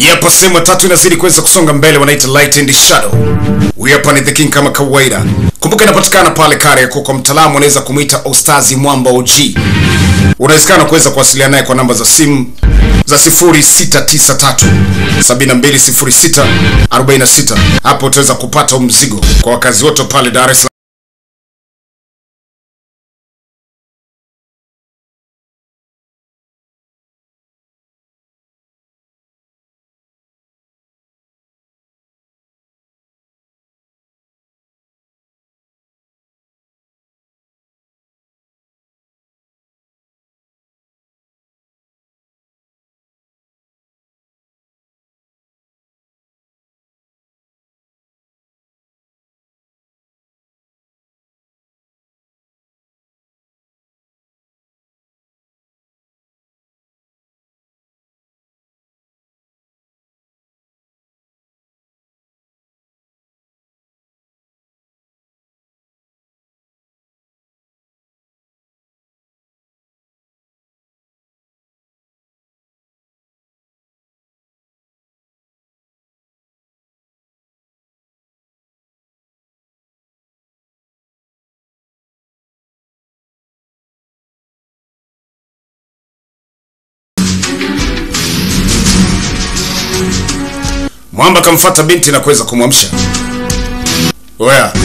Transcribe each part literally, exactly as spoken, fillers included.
Yapo sehemu tatu inazidi kuweza kusonga mbele, wanaita Light and Shadow. Huyu hapa ni The King kama kawaida. Kumbuka inapatikana pale Kariakoo, kwa mtaalamu unaweza kumuita Ostazi Mwamba O G. Unawezekana kuweza kuwasiliana naye kwa namba za simu za sifuri sita tisa tatu saba mbili sifuri sita arobaini na sita. Hapo utaweza kupata mzigo kwa wakazi wote pale Dar es Salaam. Mwamba kamfuata binti na kuweza kumwamsha. Oya.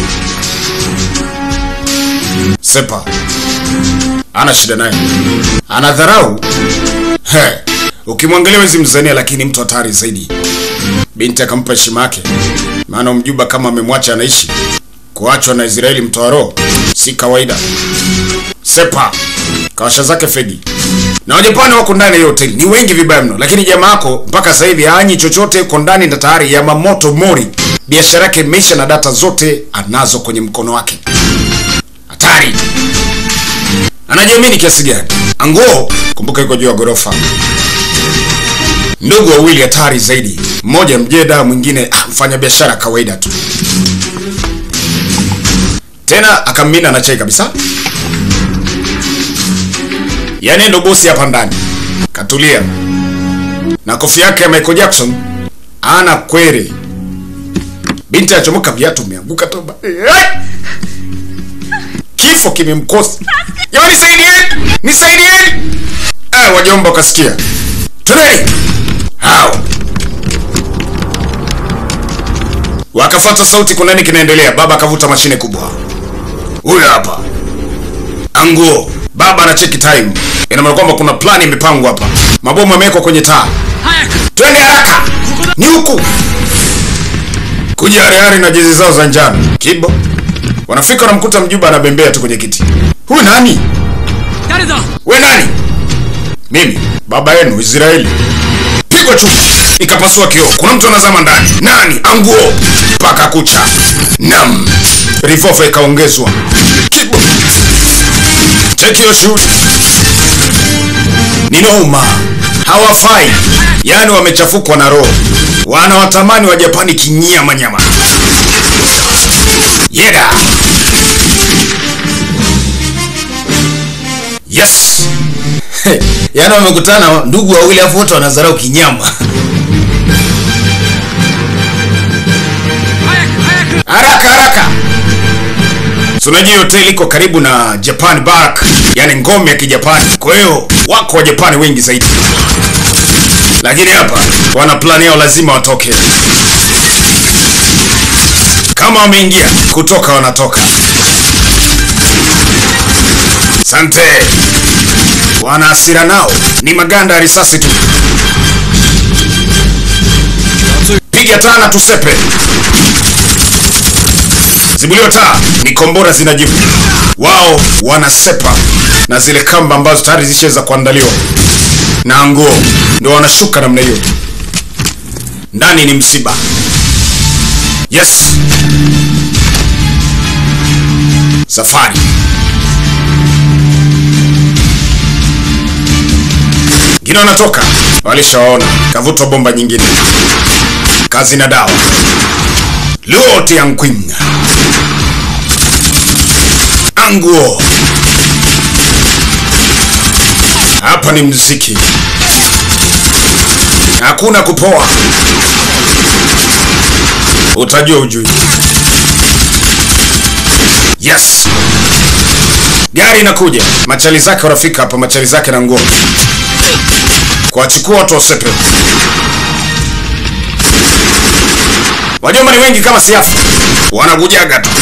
Sepa. Ana shida naye. Ana dharau. He. Ukimwangalia wezi mzania, lakini mtu hatari zaidi. Binti akampa heshima yake. Maana mjuba kama amemwacha anaishi. Kuachwa na Israeli mtoaro si kawaida. Sepa. Kawasha zake fegi. Na Wajapani wako ndani ya hoteli. Ni wengi vibaya mno, lakini jamaa yako mpaka sasa hivi haanyi chochote, uko ndani na tayari Yamamoto Mori. Biashara yake imeisha na data zote anazo kwenye mkono wake. Hatari. Anajiamini kiasi gani? Anguo, kumbuka yuko juu ya gorofa. Ndugu wawili hatari zaidi. Mmoja mjeda, mwingine ah, mfanya biashara kawaida tu. Tena akamina na chai kabisa. Yaani ndo bosi hapa ndani. Katulia. Na kofia yake ya Michael Jackson ana kwere. Binti achomoka viatu umeanguka toba. Kifo kimemkosa. Jamani nisaidieni! Nisaidieni! Ah, wajomba ukasikia. Tuneni. Hao. Wakafuata sauti, kuna nini kinaendelea? Baba akavuta mashine kubwa. Huyu hapa. Anguo. Baba na check time. Ina maana kwamba kuna plani imepangwa hapa. Mabomu yamewekwa kwenye taa. Twende haraka. Ni huku. Kuja hari na jezi zao za njano. Kibo. Wanafika na mkuta mjuba anabembea tu kwenye kiti. Huyu nani? Wewe nani? Mimi, baba yenu Israeli. Pigwa chupa. Ikapasua kioo. Kuna mtu anazama ndani. Nani? Anguo. Paka kucha. Nam. Revolver ikaongezwa. Kibo. Take your shoot. Ninauma. Hawafai. Yaani wamechafukwa na roho. Wanawatamani wa Japani kinyama nyama. Yeda. Yes. Yaani wamekutana ndugu wawili afu wote wanazarau kinyama. Haraka haraka. Tunajua hoteli iko karibu na Japan Bark, yani ngome ya Kijapani. Kwa hiyo wako wa Japani wengi zaidi. Lakini hapa wana plani yao, lazima watoke. Kama wameingia, kutoka wanatoka. Sante. Wana hasira nao, ni maganda ya risasi tu. Piga tana tusepe. Zibulio taa, ni kombora zinajibu. Wao wanasepa na zile kamba ambazo tayari zishaweza kuandaliwa. Na nguo ndio wanashuka namna hiyo. Ndani ni msiba. Yes. Safari. Gino anatoka. Walishaona. Kavuta bomba nyingine. Kazi na dawa. Lote ya Nkwinga. Anguo. Hapa ni mziki. Hakuna kupoa. Utajua ujui. Yes. Gari inakuja. Machali zake wanafika hapa, machali zake na nguo. Kuwachukua watu wasepe. Wajomba ni wengi kama siafu. Wanakujaga tu.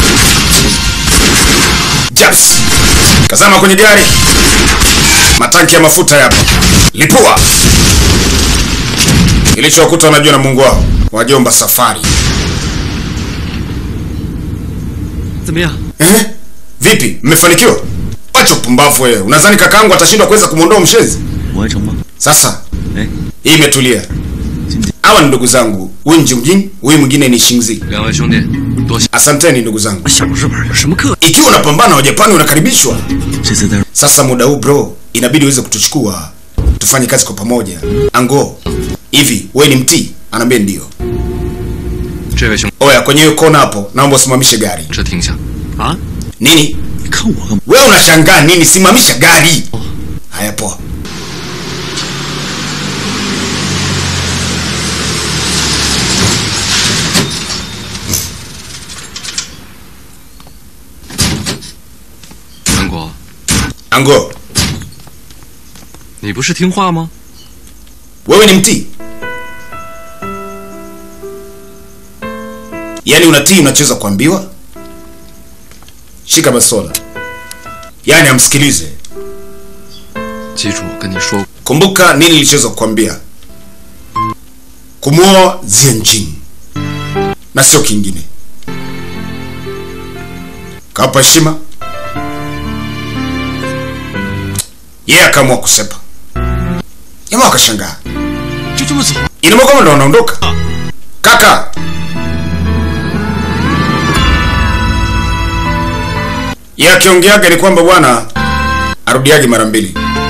Japs. Kazama kwenye gari. Matanki ya mafuta hapa. Lipua. Ilichowakuta wanajua na Mungu wao. Wajomba safari. Eh? Vipi? Mmefanikiwa? Wacha upumbavu wewe. Unadhani kakaangu atashindwa kuweza kumuondoa mshezi? Sasa, eh, hii imetulia. Hawa ni ndugu zangu. Huyu Njingjing, huyu mwingine ni Xingzi. Asanteni ndugu zangu. Ikiwa unapambana na Wajapani unakaribishwa. Sasa muda huu bro, inabidi uweze kutuchukua. Tufanye kazi kwa pamoja. Ango, hivi wewe ni mtii? Anaambia ndio. Oya, kwenye kona hapo, naomba usimamishe gari. Nini? Wewe unashangaa nini? Simamisha gari. Haya poa. Ango. Ango. 你不是听话吗？ Wewe ni mtii? Yaani unatii unacheza kuambiwa? Shika basola. Yaani amsikilize. 记住我跟你说， Kumbuka nini nilichoweza kukwambia. Kumuoa Zenjin. Na sio kingine. Kapa heshima. Yeye yeah, akaamua kusepa. Jamaa akashangaa. Ina maana ndo anaondoka. Kaka. Yeye akiongeaga ni kwamba bwana arudiage mara mbili.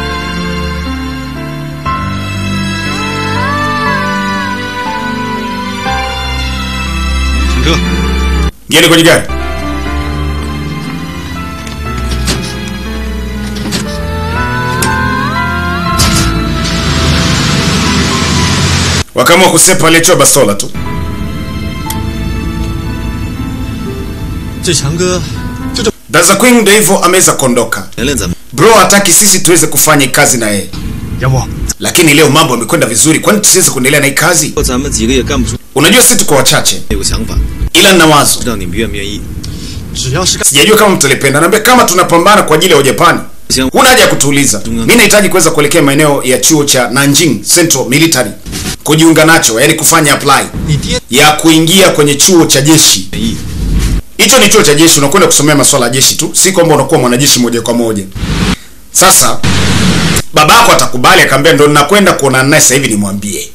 Ndio. Ngine kwenye gari. Wakaamua kusepa alichoa bastola tu. Daza Queen ndio hivyo ameweza kuondoka. Bro hataki sisi tuweze kufanya kazi na yeye. Lakini leo mambo yamekwenda vizuri, kwani tusiweze kuendelea na hii kazi? Unajua sisi tuko wachache. Ila nina wazo. Sijajua kama mtalipenda. Naambia kama tunapambana kwa ajili ya Japani. Huna haja ya kutuuliza. Mimi nahitaji kuweza kuelekea maeneo ya chuo cha Nanjing Central Military. Kujiunga nacho, yani kufanya apply ya kuingia kwenye chuo cha jeshi. Hicho ni chuo cha jeshi, unakwenda kusomea masuala ya jeshi tu, si kwamba unakuwa mwanajeshi moja kwa moja. Sasa babako atakubali, akamwambia ndo ninakwenda kuona naye sasa hivi nimwambie.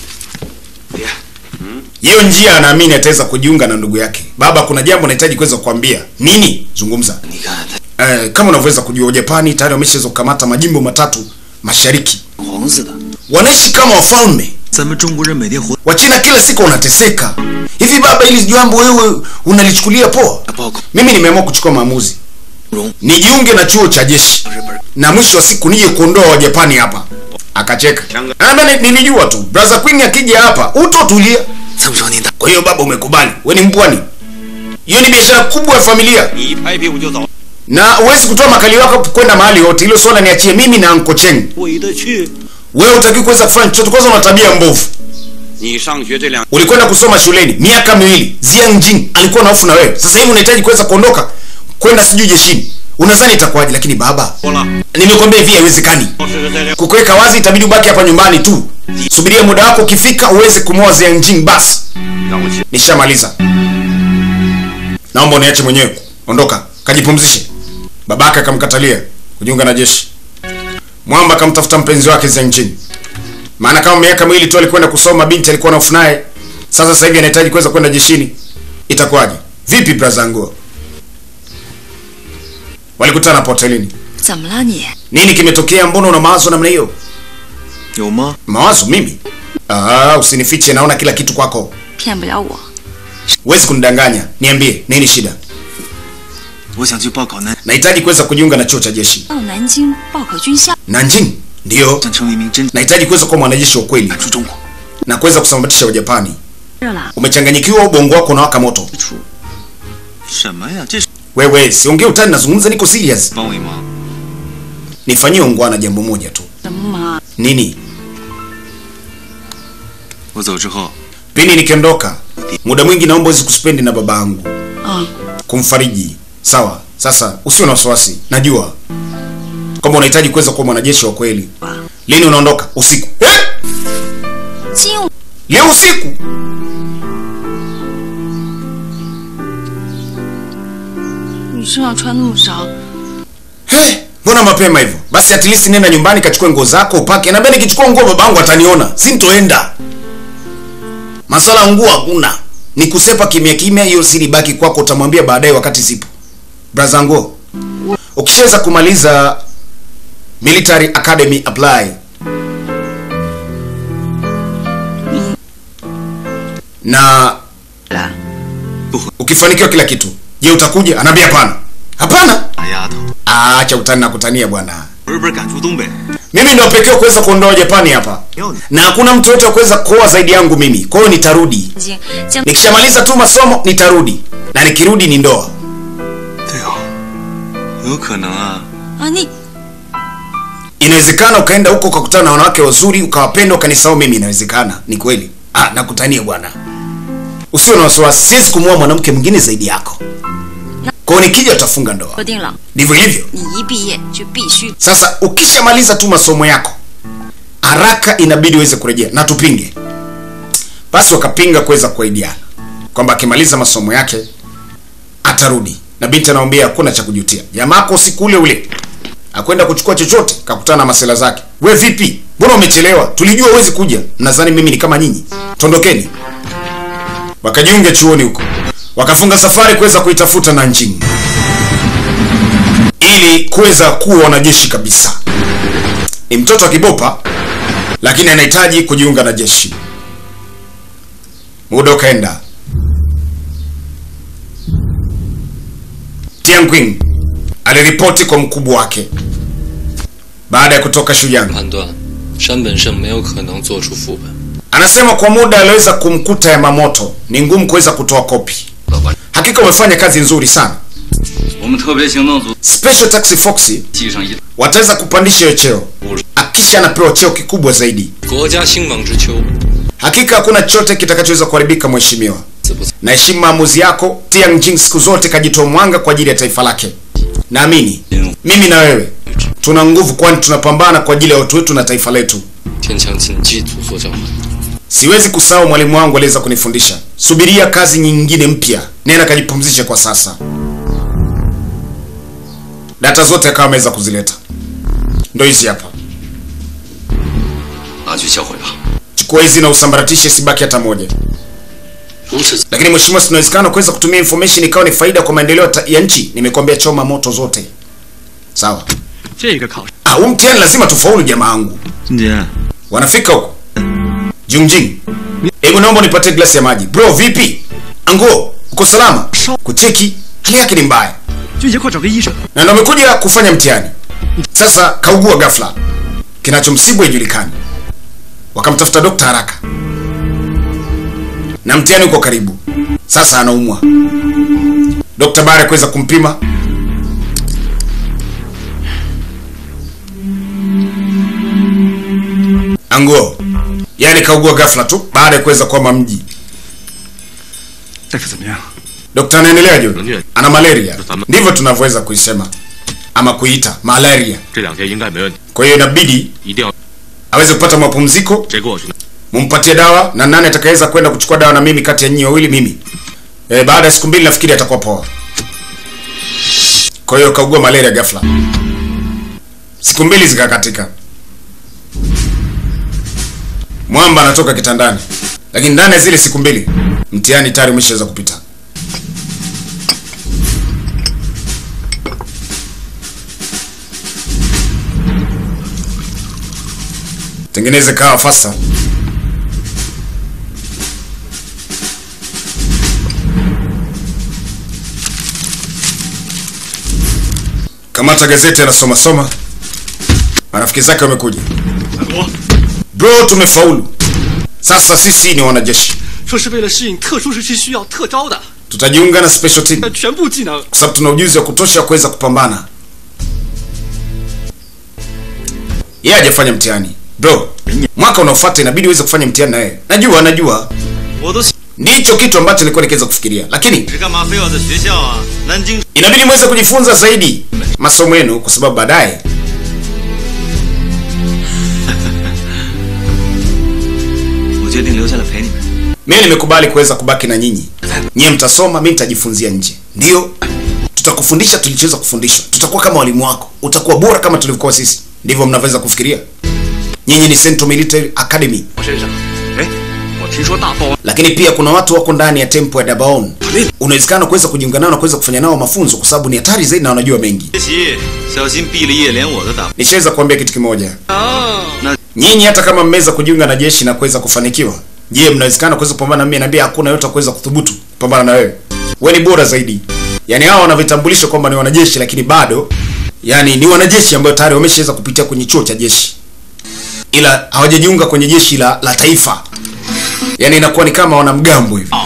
Hiyo njia anaamini ataweza kujiunga na ndugu yake. Baba, kuna jambo nahitaji kuweza kukwambia. Nini? Zungumza. Eh, kama unavyoweza kujua Japani tayari wameshaweza kukamata majimbo matatu mashariki. Wanaishi kama wafalme. Wachina kila siku wanateseka. Hivi baba, ili jambo wewe unalichukulia poa? Mimi nimeamua kuchukua maamuzi. Nijiunge na chuo cha jeshi. Na mwisho wa siku nije kuondoa wa Japani hapa. Akacheka. Anambia nilijua tu. Brother Queen akija hapa, utotulia. Kwa hiyo baba umekubali. Wewe ni mbwani. Hiyo ni biashara kubwa ya familia. Na uwezi kutoa makali wako kwenda mahali yote. Hilo swala niachie mimi na Uncle Cheng. Wewe utaki kuweza kufanya chochote, kwanza una tabia mbovu. Ulikwenda kusoma shuleni miaka miwili. Jiangjing alikuwa na hofu na wewe. Sasa hivi unahitaji kuweza kuondoka kwenda sijui jeshini. Unadhani itakuwaje? Lakini baba, nimekwambia hivi haiwezekani. Kukuweka wazi itabidi ubaki hapa nyumbani tu. Subiria muda wako ukifika uweze kumoa Jiangjing basi. Nishamaliza. Naomba uniache mwenyewe. Ondoka, kajipumzishe. Babaka akamkatalia kujiunga na jeshi. Mwamba akamtafuta mpenzi wake Jiangjing. Maana kama miaka miwili tu alikwenda kusoma, binti alikuwa na hofu naye. Sasa sasa hivi anahitaji kuweza kwenda jeshini. Itakuwaje? Vipi brazangu? Walikutana hotelini. Nini kimetokea? Mbona una mawazo namna hiyo? Yoma. Mawazo mimi? Ah, usinifiche, naona kila kitu kwako. Huwezi kunidanganya. Niambie, nini shida? Nahitaji kuweza kujiunga na chuo cha jeshi. Nanjing? Ndio. Nahitaji kuweza kuwa mwanajeshi wa kweli. na kuweza kusambaratisha Wajapani. 热了， Umechanganyikiwa, ubongo wako unawaka moto. 处什么呀？这是 Wewe siongee utani, nazungumza, niko serious. 帮我一忙。 Nifanyie ungwana jambo moja tu. 什么忙？ Nini? 我走之后， Pindi nikiondoka, muda mwingi naomba uweze kuspendi na babangu. 啊， Kumfariji. Sawa. Sasa usiwe na wasiwasi. Najua kwamba unahitaji kuweza kuwa mwanajeshi wa kweli. Lini unaondoka? Usiku. Eh? 今 Leo usiku? 你身上穿那么少， Hey, mbona mapema hivyo? Basi at least nenda nyumbani kachukue nguo zako upake. Na mbele nikichukua nguo babangu ataniona. Sintoenda. Maswala ya nguo hakuna. Ni kusepa kimya kimya, hiyo siri baki kwako, utamwambia baadaye wakati sipo. Braza ngo. Ukishaweza kumaliza Military Academy apply. Na 来， ukifanikiwa kila kitu, je, utakuja? Anaambia hapana. Hapana. 大丫头， Acha utani na kutania bwana. 不是不是赶出东北， Mimi ndio pekee kuweza kuondoa Japani hapa. 要你 Na hakuna mtu yote wa kuweza kuoa zaidi yangu mimi. Kwa hiyo nitarudi. 已经将 Nikishamaliza tu masomo nitarudi. Na nikirudi ni ndoa. 对哦，有可能啊。 啊你 Inawezekana ukaenda huko ukakutana na wanawake wazuri, ukawapenda, ukanisahau mimi, inawezekana. Ni kweli. Ah, nakutania bwana. Usiwe na wasiwasi, siwezi kumuoa mwanamke mwingine zaidi yako. Kwa hiyo nikija tutafunga ndoa. 决定了， Ndivyo hivyo. 你一毕业就必须 Sasa ukishamaliza tu masomo yako, haraka inabidi uweze kurejea na tupinge. Basi wakapinga kuweza kuahidiana kwamba akimaliza masomo yake atarudi. Na binti anaambia hakuna cha kujutia. Jamaa yako usiku ule ule akwenda kuchukua chochote, kakutana na masela zake. We vipi? Mbona umechelewa? Tulijua huwezi kuja. Mnadhani mimi ni kama nyinyi? Tondokeni. Wakajiunga chuoni huko. Wakafunga safari kuweza kuitafuta Nanjing, ili kuweza kuwa wanajeshi kabisa. Ni mtoto wa kibopa lakini anahitaji kujiunga na jeshi. Muda ukaenda. Tianqing aliripoti kwa mkubwa wake baada ya kutoka Shuyang. 判断山本胜没有可能做出副本。 Anasema kwa muda aliweza kumkuta Yamamoto ni ngumu kuweza kutoa kopi. Hakika umefanya kazi nzuri sana. 我们特别行动组 Special Taxi Foxy 记上一 wataweza kupandisha hiyo cheo. Akisha anapewa cheo kikubwa zaidi. 国家兴亡之秋， Hakika hakuna chochote kitakachoweza kuharibika mheshimiwa. 自不 Na heshima maamuzi yako. Tianjin siku zote kajitoa mwanga kwa ajili ya taifa lake. Naamini mimi na wewe tuna nguvu, kwani tunapambana kwa ajili ya watu wetu na taifa letu. 天强谨记祖所教诲。 Siwezi kusahau mwalimu wangu aliweza kunifundisha. Subiria kazi nyingine mpya. Nenda kajipumzishe kwa sasa. Data zote akawa ameweza kuzileta. Ndio hizi hapa. 拿去销毁吧。 Chukua hizi na usambaratishe, sibaki hata moja. 如此， Lakini mheshimiwa, sinawezekana kuweza kutumia information ikawa ni faida kwa maendeleo ta- ya nchi. Nimekwambia choma moto zote. Sawa. 这个考试 Ah, huu mtihani lazima tufaulu jamaa wangu. 金姐， Wanafika huko. Jungjing. Hebu naomba nipatie glasi ya maji. Bro, vipi? Ango, uko salama? Kucheki, hali yake ni mbaya. 俊杰，快找个医生。 Na ndio amekuja kufanya mtihani. Sasa kaugua ghafla. Kinachomsibu haijulikani. Wakamtafuta dokta haraka. Na mtihani uko karibu. Sasa anaumwa. Dokta baada ya kuweza kumpima, Ango, yani kaugua ghafla tu baada ya kuweza kuhama mji. 大夫怎么样？ Dokta anaendelea juu. Ana malaria. Ndivyo tunavyoweza kuisema ama kuita malaria. 这两天应该没问题， Kwa hiyo inabidi 一定要 aweze kupata mapumziko, 谁过去呢？ mumpatie dawa, na nani atakayeweza kwenda kuchukua dawa na mimi kati ya nyinyi wawili mimi. E, baada ya siku mbili nafikiri atakuwa poa. Kwa hiyo kaugua malaria ghafla. Siku mbili zikakatika. Mwamba anatoka kitandani. Lakini ndani ya zile siku mbili mtihani tayari umeshaweza kupita. Tengeneze kawa fasta. Kamata gazeti anasoma soma. Marafiki zake wamekuja. Bro, tumefaulu. Sasa sisi ni wanajeshi, 说是为了适应特殊时期需要特招的， tutajiunga na special team 呃，全部技能。 kwa sababu tuna ujuzi wa kutosha wa kuweza kupambana. Yeye hajafanya mtihani. Bro, mwaka unaofuata inabidi uweze kufanya mtihani na yeye. Najua, najua. 我都 Ndicho kitu ambacho nilikuwa nikiweza kufikiria. Lakini 是干嘛非要在学校啊？南京 inabidi muweze kujifunza zaidi masomo yenu kwa sababu baadaye 我决定留下来陪你们。 mimi nimekubali kuweza kubaki na nyinyi. Nyie mtasoma, mimi nitajifunzia nje. Ndio. Tutakufundisha tulichoweza kufundishwa. Tutakuwa kama walimu wako. Utakuwa bora kama tulivyokuwa sisi. Ndivyo mnaweza kufikiria. Nyinyi ni Central Military Academy. 我身上，哎，我听说大豹王 Lakini pia kuna watu wako ndani ya tempo ya Dabaon. Unawezekana kuweza kujiunga nao na kuweza kufanya nao mafunzo kwa sababu ni hatari zaidi na wanajua mengi. 学习，小心毕了业连我都打不。 Nishaweza kuambia kitu kimoja. 那 Nyinyi hata kama mmeweza kujiunga na jeshi na kuweza kufanikiwa, je, mnawezekana kuweza kupambana na mimi? Naambia hakuna yote kuweza kudhubutu kupambana na wewe. Wewe ni bora zaidi. Yaani hao wana vitambulisho kwamba ni wanajeshi lakini bado yani ni wanajeshi ambao tayari wameshaweza kupitia kwenye chuo cha jeshi. Ila hawajajiunga kwenye jeshi la, la taifa. Yaani inakuwa ni kama wanamgambo hivi.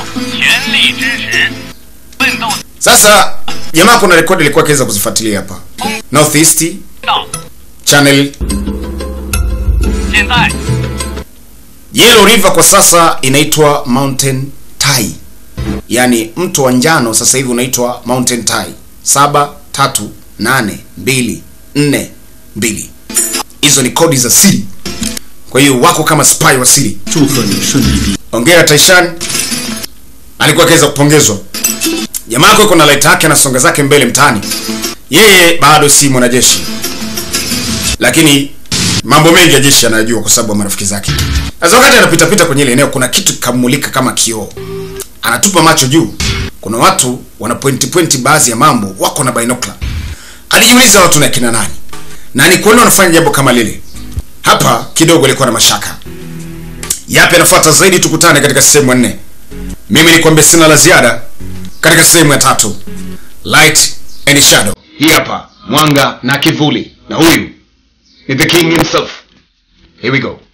Sasa jamaa kuna rekodi ilikuwa kiweza kuzifuatilia hapa. Northeast Channel Yellow River kwa sasa inaitwa Mountain Tai. Yaani mto wa njano sasa hivi unaitwa Mountain Tai. saba tatu nane mbili nne mbili. Hizo ni kodi za siri. Kwa hiyo wako kama spy wa siri. 祝贺你顺利毕业。 Hongera Taishan. Alikuwa akiweza kupongezwa. Jamaa yako yuko na light yake anasonga zake mbele mtaani. Yeye bado si mwanajeshi. Lakini mambo mengi ya jeshi anayajua kwa sababu ya marafiki zake. Sasa wakati anapita pita kwenye ile eneo kuna kitu kikamulika kama kioo. Anatupa macho juu. Kuna watu wana pointi pointi baadhi ya mambo wako na binocular. Alijiuliza watu na kina nani? Na ni kwani wanafanya jambo kama lile? Hapa kidogo alikuwa na mashaka. Yapi anafuata zaidi tukutane katika sehemu ya nne. Mimi nikwambia sina la ziada katika sehemu ya tatu. Light and Shadow. Hii hapa mwanga na kivuli. Na huyu ni the king himself. Here we go.